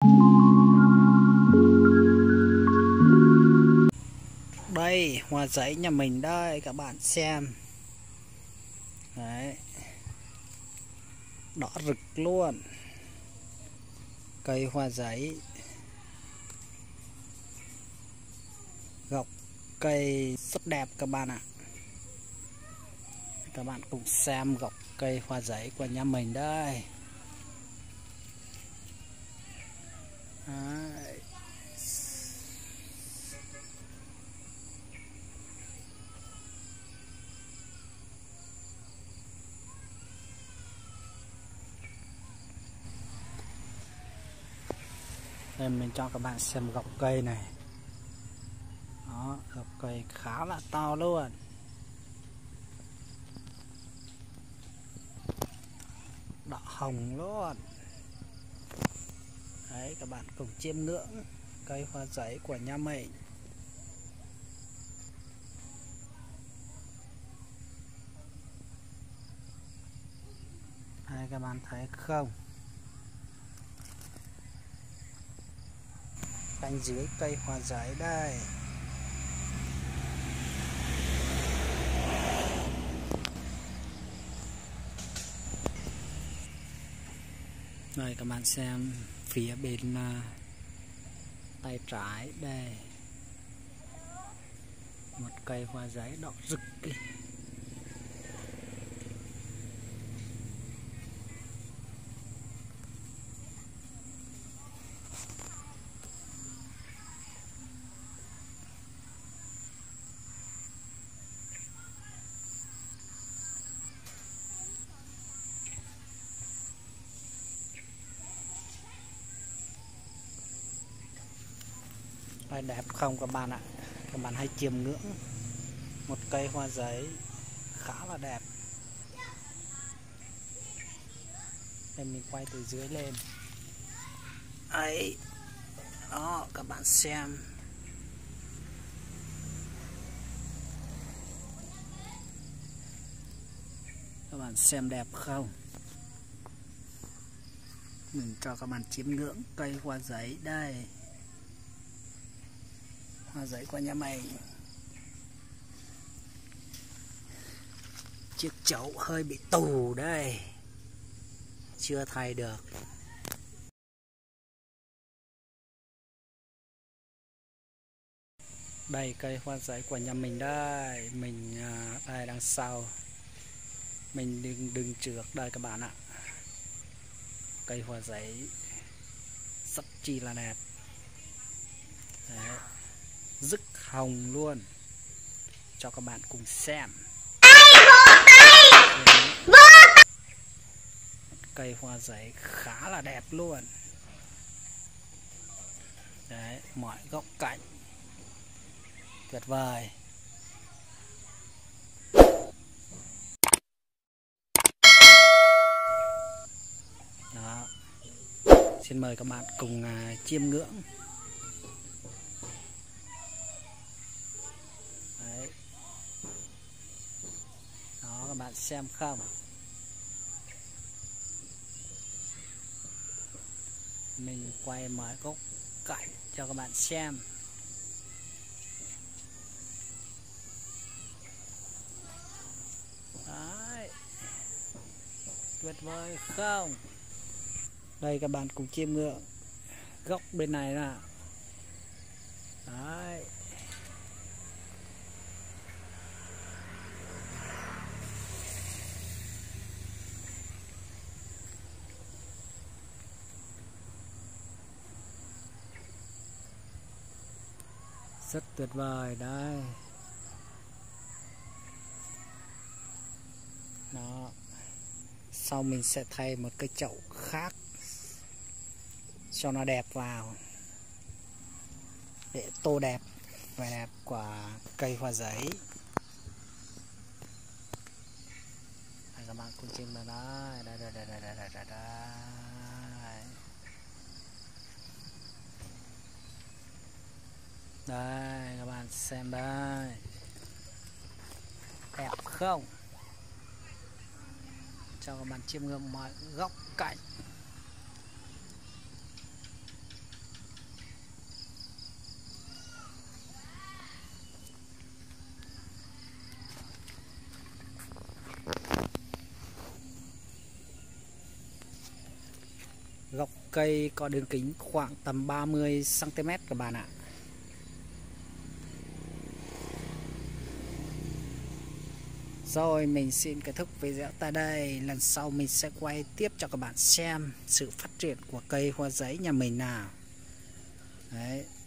Đây hoa giấy nhà mình đây các bạn xem. Đấy, đỏ rực luôn. Cây hoa giấy, gốc cây rất đẹp các bạn ạ. Các bạn cùng xem gốc cây hoa giấy của nhà mình đây. Đấy. Đây mình cho các bạn xem gốc cây này. Đó, gốc cây khá là to luôn. Đỏ hồng luôn. Đấy, các bạn cùng chiêm ngưỡng cây hoa giấy của nhà mình. Đây các bạn thấy không? Cạnh dưới cây hoa giấy đây. Đây các bạn xem phía bên tay trái đây, một cây hoa giấy đỏ rực kì. Đây, đẹp không các bạn ạ? Các bạn hãy chiêm ngưỡng một cây hoa giấy khá là đẹp. Đây mình quay từ dưới lên. Ấy, đó các bạn xem. Các bạn xem đẹp không? Mình cho các bạn chiêm ngưỡng cây hoa giấy đây. Hoa giấy của nhà mình. Chiếc chậu hơi bị tù đây, chưa thay được. Đây cây hoa giấy của nhà mình đây. Mình đây đằng sau. Mình đứng trước đây các bạn ạ. Cây hoa giấy rất chi là đẹp. Đấy, rực hồng luôn. Cho các bạn cùng xem. Cây hoa giấy khá là đẹp luôn. Đấy, mọi góc cạnh tuyệt vời. Đó. Xin mời các bạn cùng chiêm ngưỡng. Đấy. Đó, các bạn xem không? Mình quay mọi góc cạnh cho các bạn xem. Đấy, tuyệt vời không? Đây các bạn cùng chiêm ngưỡng góc bên này nè. Đấy, rất tuyệt vời đây. Đó. Sau mình sẽ thay một cái chậu khác cho nó đẹp vào, để tô đẹp vẻ đẹp của cây hoa giấy. Đây, các bạn cùng chiêm vào đây. Đây các bạn xem đây, đẹp không? Cho các bạn chiêm ngưỡng mọi góc cạnh. Cây có đường kính khoảng tầm 30 cm các bạn ạ. Rồi mình xin kết thúc video tại đây. Lần sau mình sẽ quay tiếp cho các bạn xem sự phát triển của cây hoa giấy nhà mình nào. Đấy.